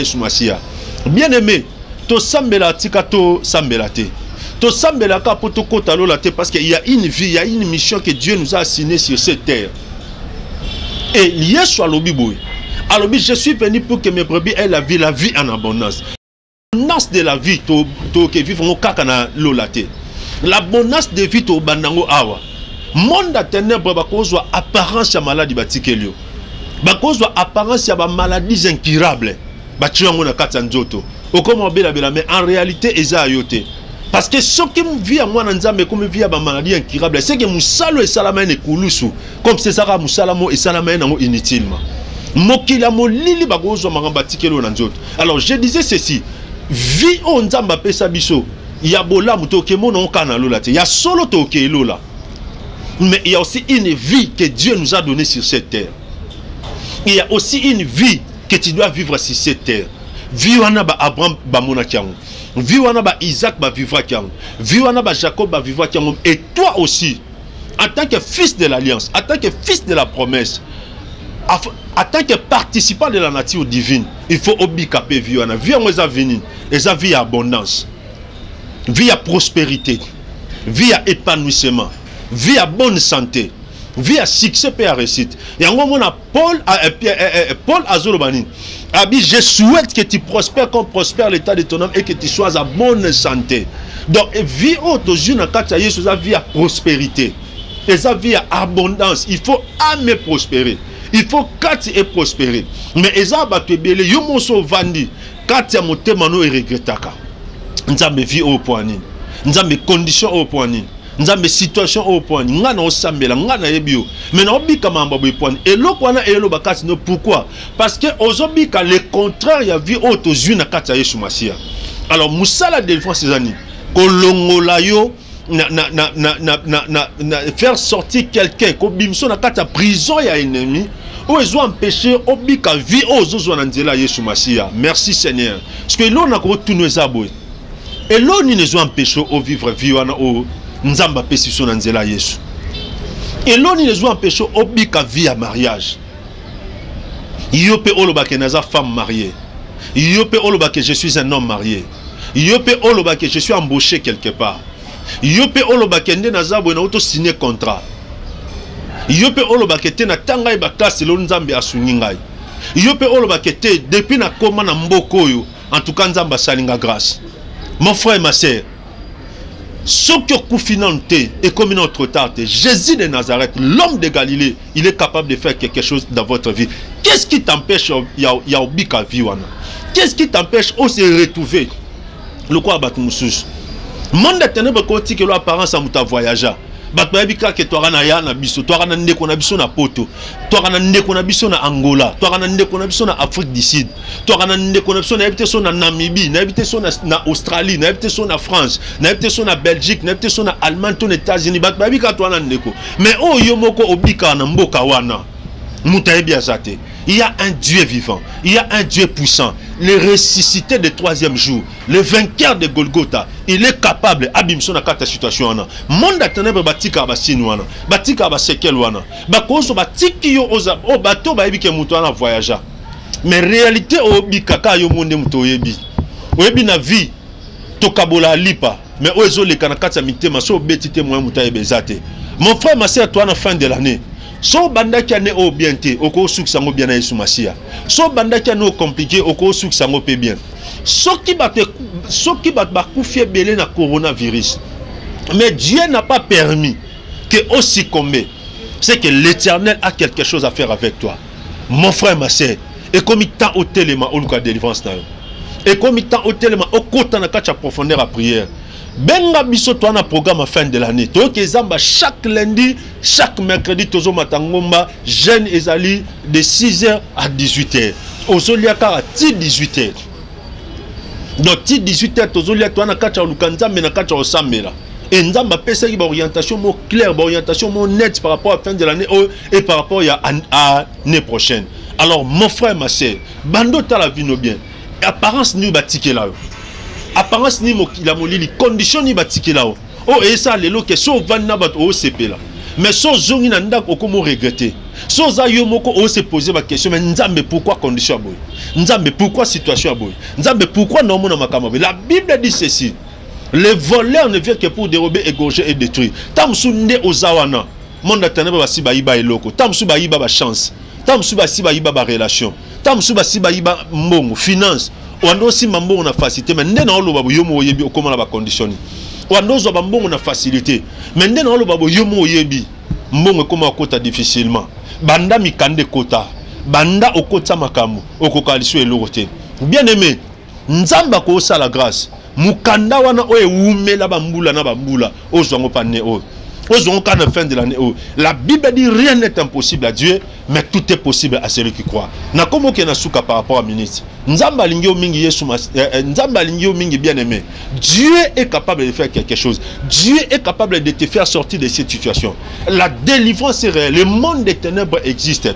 bien aimé, to sambela tika to sambela te. To sambela ka pour to kota lola te parce qu'il y a une vie, il y a une mission que Dieu nous a assignée sur cette terre. Et Yesu alobi boy. Alobi, je suis venu pour que mes brebis aient la vie en abondance. L'abondance de la vie, to que vivons kakana lolate. L'abondance de vie to bandango awa. Monde à ténèbres bakozwa apparence ya maladie batikelio. Bakozwa apparence ya ba maladies incurables. Batuango na katanzoto. Okoma bela bela mais en réalité eza ayote. Parce que ce qui me vit à moi nzambe comme vit à ba maladie incurable, c'est que musalo et salama ne kulusu comme c'est ça musalamo et salama nango inutilement. Mokila molili bagozo marambatikelo na nzoto. Alors je disais ceci, vie o nzamba pesa biso, ya bola mutoke mono kana lola te. Ya solo toke lola. Mais il y a aussi une vie que Dieu nous a donnée sur cette terre. Il y a aussi une vie que tu dois vivre sur cette terre. Vie wana ba Abraham ba mona kiango. Vie wana ba Isaac ba vivra kiango. Vie wana ba Jacob ba vivra kiango. Et toi aussi, en tant que fils de l'alliance, en tant que fils de la promesse, en tant que participant de la nature divine, il faut obikaper vie wana. Vie wana eza vini, eza vie à abondance. Vie à prospérité. Vie à épanouissement. Vie à bonne santé. Vie à succès et à réussite. Et en gros, Paul Azolobani a dit, je souhaite que tu prospères comme prospère l'état de ton âme et que tu sois à bonne santé. Donc, vie autour na vie à prospérité. Et ça vie à abondance. Il faut aimer prospérer. Il faut quatre et prospérer. Mais eza batebele yomoso vandi quatre motemano et regretaka. Nzambe vie au point ni. Nzambe condition au point ni. Nzambe situation au point ni. Ngana osambela ngana yebio. Mais na obika mamba bo point. Et lokwana elo bakati no pourquoi? Parce que ozobika le contraire ya vie auto zuna kata Yesu Masia. Alors musala défense ces années. Kolongola yo faire sortir quelqu'un comme bimso na kata prison ya ennemi ou ils ont empêché obika vie aux nzela Yesu Masia. Merci Seigneur parce que l'on a ko tout nous aboy et l'on nous ont empêché au vivre vie wana o nzamba pesiso na nzela Yesu et l'on nous ont empêché obika vie à mariage yope oloba ke naza femme mariée yope oloba ke je suis un homme marié yope oloba ke je suis embauché quelque part. Yope oloba kende na zabo na auto signé contrat. Yope oloba kete na tanga ba classe lo nzambe asungi ngai. Yope oloba kete depuis na koma na mboko yo en tout cas nzamba salinga grâce. Mon frère et ma sœur, ce que kufinante et comme notre tarte, Jésus de Nazareth, l'homme de Galilée, il est capable de faire quelque chose dans votre vie. Qu'est-ce qui t'empêche ya obika viwana? Qu'est-ce qui t'empêche de se retrouver? Le quoi batumusus? Monde de ténèbres côté que l'apparence à muta voyageur. Batbabika que toi na ya na biso, toi na ndeko na biso na poto, toi na ndeko na biso na Angola, toi na ndeko na biso na Afrique du Sud, toi na ndeko na biso na habité so na Namibie, na habité so na Australie, na habité so na France, na habité so na Belgique, na habité so na Allemagne, to na États-Unis, batbabika toi na ndeko. Mais oh yomoko obika na mboka wana. Muta ebia zate. Il y a un Dieu vivant, il y a un Dieu puissant, le ressuscité de troisième jour, le vainqueur de Golgotha, il est capable, abimso na kata situation wana. Monde a ténèbres batika ba sinwana, batika ba sekel wana. Bakozo batiki yo oza, o bato ba ebike muto wana voyageur. Mais réalité o bikaka yo monde muto yebi. Oyebi na vie tokabola lipa, mais ozo le kana kata mitema so betite mo muta ebezate. Mon frère, ma sœur, toi à la fin de l'année, so banda qui ane au bien te, oko suksango bien na Yesu Masia. So banda qui ane au compliqué, oko suksango pe bien. So qui bat bakufie belé na coronavirus. Mais Dieu n'a pas permis que aussi combe. C'est que l'Éternel a quelque chose à faire avec toi. Mon frère, ma sœur, et comme il t'a au téléma, au cas de délivrance na yo. Et comme il t'a au téléma, au côté na kacha profondeur à prière. Benga biso to na programme à fin de l'année. Donc ezamba chaque lundi, chaque mercredi tozo matangomba jeune ezali de 6h à 18h. Ozoliaka à 18h. Donc 18h tozolia to na kacha lukanza me na kacha osambela. Et nous avons une orientation claire, une orientation nette par rapport à la fin de l'année et par rapport à l'année prochaine. Alors, mon frère, ma soeur, bando ta la vie no bien. Apparence ni batike là. Apparence ni la molili condition ni batike là. Oh et ça les loke so vanna bat o CP là. Mais so zongi na ndak okomo regretter. So za yo moko o se poser ma question mais nzambe pourquoi condition boy? Nzambe pourquoi situation boy? Nzambe pourquoi non mon makama? La Bible dit ceci. Les voleurs ne viennent que pour dérober, égorger et détruire. Tamsu nde ozawana. Monde ténèbre ba si ba iba eloko. Tamsu ba iba ba chance. Tamsu ba si ba iba ba relation. Tamsu ba si ba iba mbongo finance. Wando si mbongo na facilité mais nde na oloba bo yomo yebi okoma na ba conditionni. Wando zo ba mbongo na facilité mais nde na oloba bo yomo yebi mbongo ekoma kota difficilement. Banda mikande kota. Banda okota makamu okokaliso eloko te. Bien aimé, nzamba ko sa la grâce. Mukanda wana oye umela bambula na bambula ozwango pa ne o ozwango ka na fin de l'année o. La Bible dit rien n'est impossible à Dieu mais tout est possible à celui qui croit. Na komo ke na suka par rapport à ministre nzamba lingio mingi Yesu nzamba lingio mingi bien aimé. Dieu est capable de faire quelque chose. Dieu est capable de te faire sortir de cette situation. La délivrance est réelle. Le monde des ténèbres existe.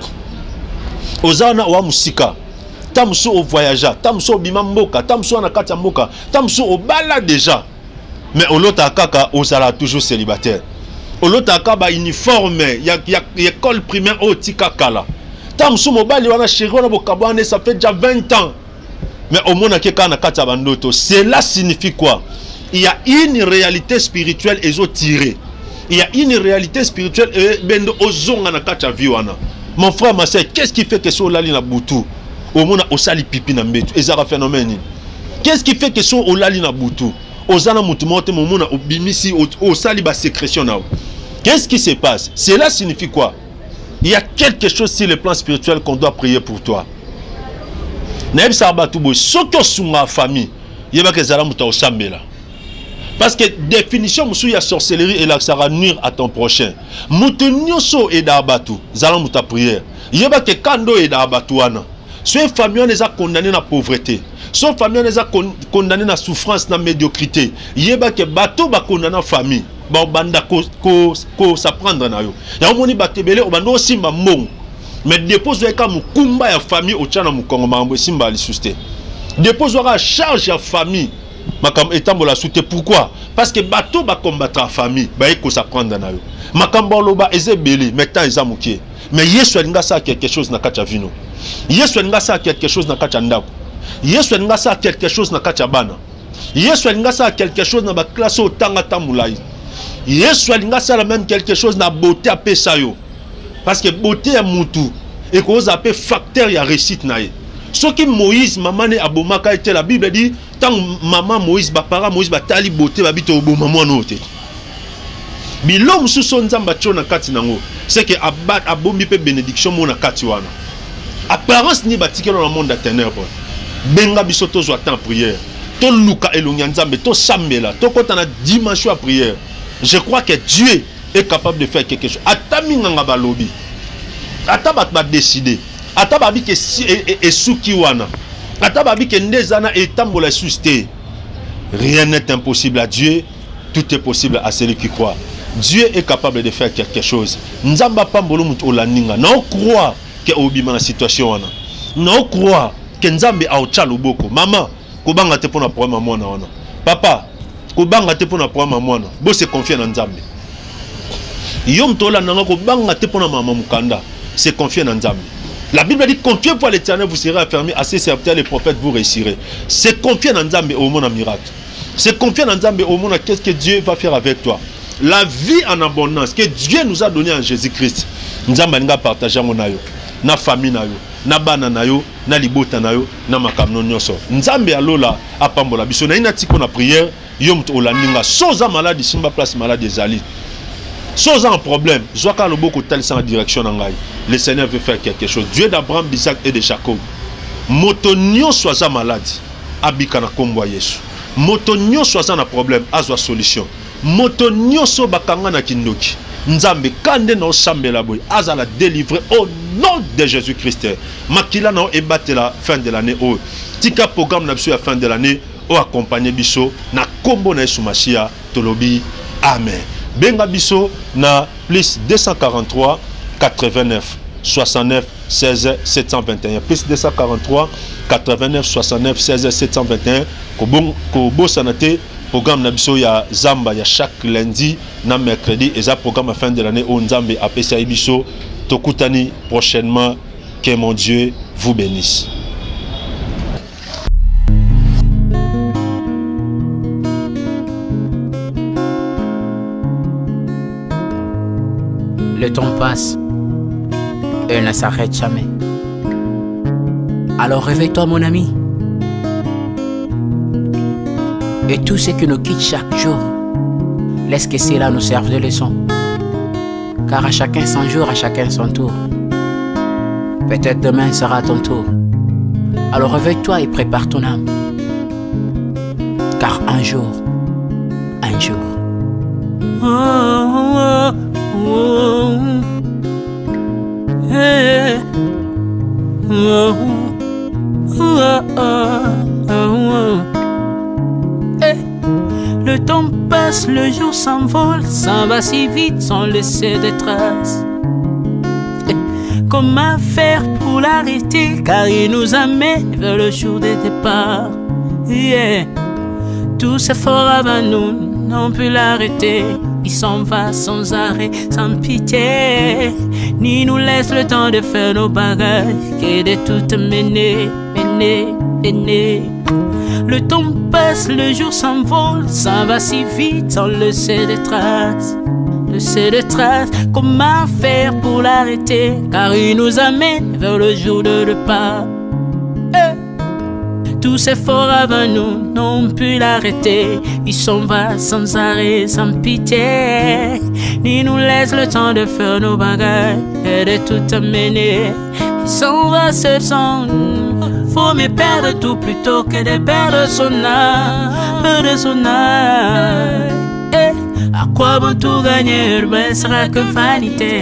Ozana wa musika Tamso au voyageur, Tamso bimamboka, Tamso na kati mboka, Tamso au bala déjà. Mais au lota kaka osala toujours célibataire. Au lota kaba uniforme, ya école primaire au tika kala. Tamso mobali wana chéri wana bokabane ça fait déjà 20 ans. Mais au mona ke kana kati bandoto, cela signifie quoi? Il y a une réalité spirituelle exotirée. Il y a une réalité spirituelle bendo ozonga na kati vie wana. Mon frère, ma soeur, qu'est-ce qui fait que so lali na butu? Au monde osali pipi na mbetu ezara phénomène. Qu'est-ce qui fait que son olali na butu ozana mutumote momona obimisi osali ba sécrétion na. Qu'est-ce qui se passe? Cela signifie quoi? Il y a quelque chose sur le plan spirituel qu'on doit prier pour toi. Naib sabatu boy soko sunga famille yeba ke zala muta osambela. Parce que définition musu ya sorcellerie et là ça va nuire à ton prochain. Mutunyoso et d'abatu zala muta prière. Yeba ke kando et d'abatu wana. Soit famille les a condamnés à la pauvreté. Soit famille les a condamnés à la souffrance, à la médiocrité. Yeba ke bateau ba condamné la famille. Ba banda ko s'apprendre na yo. Ya omoni batebele obando simba mbongo. Mais dépose ka mukumba ya famille au tchana mukongo mambo simba li susté. Dépose ka charge ya famille. Makam etambola souté pourquoi? Parce que bateau ba combattre la famille, ba ko s'apprendre na yo. Makamba loba ezebeli, metan ezamukie. Mais Yesu alinga sa quelque chose na kacha vino. Yesu alinga sa quelque chose na kacha ndako. Yesu alinga sa quelque chose na kacha bana. Yesu alinga sa quelque chose na ba classe au tanga tamulai. Yesu alinga sa la même quelque chose na beauté apé sayo. Parce que beauté ya mutu et cause apé facteur ya réussite na ye. Ce qui Moïse maman ne abomaka était la Bible dit tant maman Moïse ba para Moïse ba tali beauté ba bito oboma mwana ote. Bilom sous son nzamba chona kati nango c'est que abat abombi pe bénédiction mona kati wana. Apparence ni batike dans le monde des ténèbres. Benga bisoto zo attend prière. To luka elongi nzambe to sambela to kota na dimension à prière. Je crois que Dieu est capable de faire quelque chose. Atami nganga balobi. Ataba ba décider. Ataba bi ke et suki wana. Ataba bi ke ndezana et tambola susté. Rien n'est impossible à Dieu. Tout est possible à celui qui croit. Dieu est capable de faire quelque chose. Nzamba pambolo mutu olaninga. Non croire que obima na situation wana. Non croire que nzambe a ocha loboko. Maman, kobanga te pona problème mwana wana. Papa, kobanga te pona problème mwana. Bo se confier na nzambe. Yom tola nanga kobanga te pona mama mukanda. Se confier na nzambe. La Bible dit confiez-vous à l'Éternel, vous serez affermis, à ses serviteurs les prophètes vous réussirez. Se confier na nzambe au monde miracle. Se confier na nzambe au monde qu'est-ce que Dieu va faire avec toi. La vie en abondance que Dieu nous a donné en Jésus-Christ. Nzamba nga partager mon ayo. Na famille na yo, na bana na yo, na libota na yo, na makamno nyoso. Nzambe alola apambola biso na ina tiko na prière, yom to olaninga soza malade simba place malade ezali. Soza un problème, zoaka loboko talisa en direction ngai. Le Seigneur veut faire quelque chose. Dieu d'Abraham, d'Isaac et de Jacob. Motonio soza malade, abika na kombo Yesu. Motonio soza na problème, azwa solution. Motonio so bakanga na kindoki. Nzambe kande na osambela boy azala délivrer au nom de Jésus-Christ. Makila na ebate la fin de l'année o. Tika programme na biso ya fin de l'année o accompagner biso na kombo na Yesu Mashia tolobi. Amen. Benga biso na plus 243 89 69 16 721 plus 243 89 69 16 721 ko sanate programme na biso ya Zamba ya chaque lundi na mercredi et ça programme à fin de l'année au Nzambe apesa biso tokutani prochainement. Que mon Dieu vous bénisse. Le temps passe et ne s'arrête jamais. Alors réveille-toi mon ami. Et tout ce qui nous quitte chaque jour, laisse que cela nous serve de leçon. Car à chacun son jour, à chacun son tour. Peut-être demain sera ton tour. Alors réveille-toi et prépare ton âme. Car un jour, le temps passe, le jour s'envole, s'en va si vite sans laisser de traces. Comment faire pour l'arrêter, car il nous amène vers le jour de départ. Tout s'effort avant nous, n'ont pu l'arrêter. Il s'en va sans arrêt, sans pitié, ni nous laisse le temps de faire nos bagages, que de tout mener. Le temps passe, le jour s'envole, s'en va si vite sans laisser de traces. Comment faire pour l'arrêter, car il nous amène vers le jour de départ. Tous ces forts avant nous n'ont pu l'arrêter. Il s'en va sans arrêt, sans pitié, ni nous laisse le temps de faire nos bagages et de tout amener. Il s'en va seul sans nous. Faut me perdre tout plutôt que de perdre son âme, À quoi bon tout gagner, mais sera que vanité.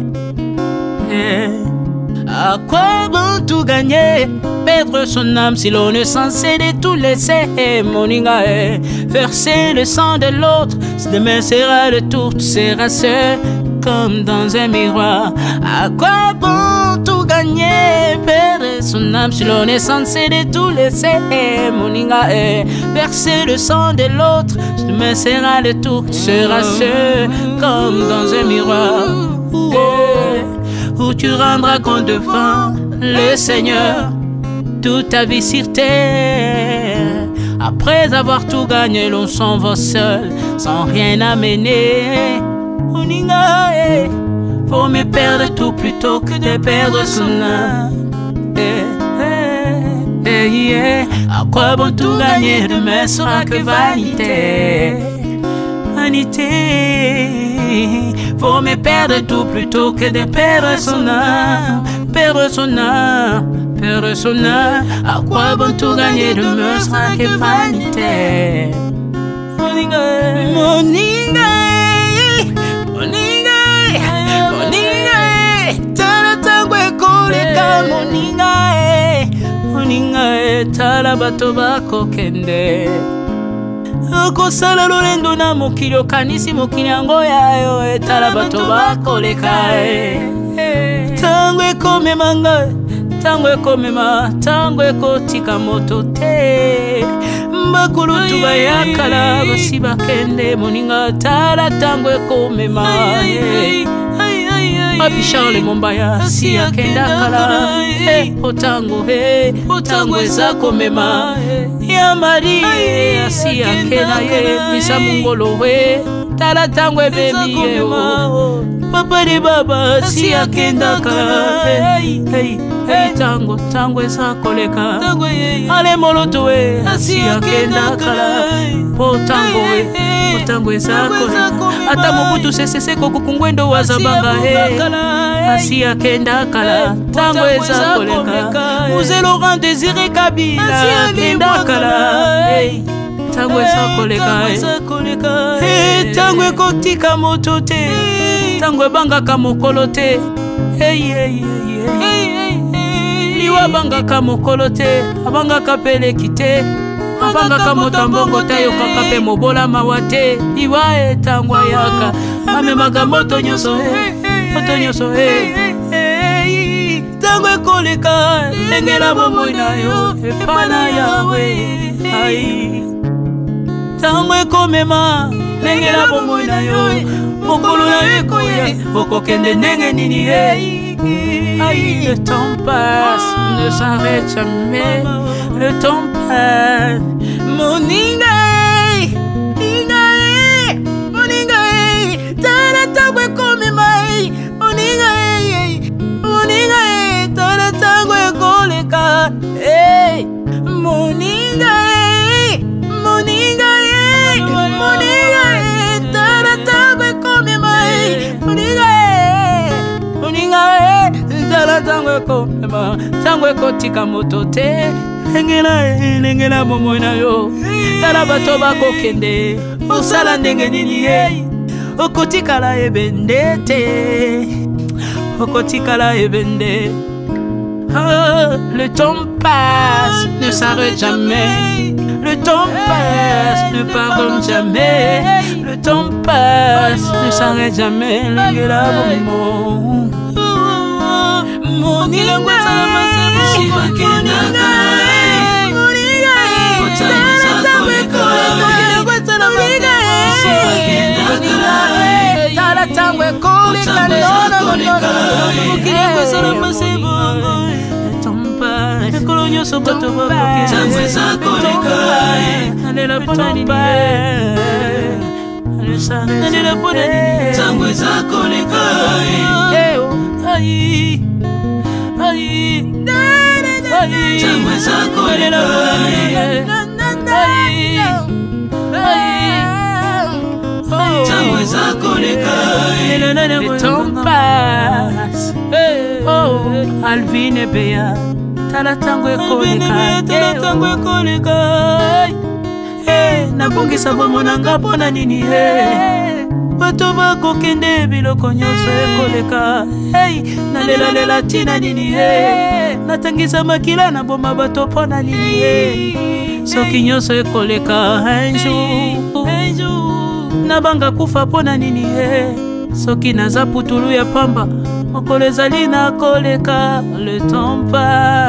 À quoi bon tout gagner, perdre son âme si l'on est censé de tout laisser. Moninga, verser le sang de l'autre, demain sera le tour, tu seras seul comme dans un miroir. À quoi bon tout gagner, perdre son âme si l'on est censé de tout laisser. Moninga, verser le sang de l'autre, demain sera le tour, tu seras seul comme dans un miroir. Où tu rendras compte devant le Seigneur toute ta vie sur terre. Après avoir tout gagné, l'on s'en va seul, sans rien amener. Faut me perdre tout plutôt que de perdre son âme. À quoi bon tout gagner, demain sera que vanité. Faut me perdre tout plutôt que de perdre son âme. À quoi bon tout gagner, demain sera que vanité. Moninga, tala tangwe koleka. Moninga, tala bato bako kende. Kosala lolendo na mokili okanisi mokili yango yayo, etala bato bakoleka. Tango ekomema ngai, tango ekomema, tango ekotika moto te. Bakulutu bayakala basi bakende. Moninga, tala tango ekomema. Papi Charles Mombaya si akenda kala. Otango eza komema. Ya Maria si akenda ye. Misa mungolo we, tala tango ebebi ye o. Papa de baba si akenda kala. Tango eza koleka. Ale moloto we si akenda kala. Tango eza koleka. Ata mobutu sesese kokukungwendo wazabanga asi akenda kala. Tango eza koleka. Muse Laurent Désiré Kabila akenda kala. Tango eza koleka. Tango ekotika moto te, tango ebangaka mokolo te. Liwa bangaka mokolo te, abangaka peleki te. Abangaka motambongo tayo kakape mobola mawate iwa etangwa yaka amemaka moto nyoso tango ekoleka engela bomoi na yo epana yawe ai tango ekomema engela bomoi na yo mokolo na ekoya okokende ndenge nini ai le temps passe ne s'arrête jamais le temps passe moninga tara tango ekomema moninga tara tango ekoleka moninga tara tango ekomema moninga tara tango ekomema tango ekotika moto te engela bomoi na yo tala bato bakokende osala ndenge nini okotikala ebende te okotikala ebende. Le temps passe, ne s'arrête jamais. Le temps passe, ne pardonne jamais. Le temps passe, ne s'arrête jamais. L'engela bomo moni le temps passe. Oh, Alvin et Béa, tala tango ekoleka. Nabongisa bomonanga pona nini bato bakokende biloko nyonso ekoleka. Nalela tina nini natangisa makila na boma bato pona nini soki nyonso ekoleka. Un jour nabanga kufa pona nini soki naza putulu ya pamba mokolo ezali na koleka. Le temps passe.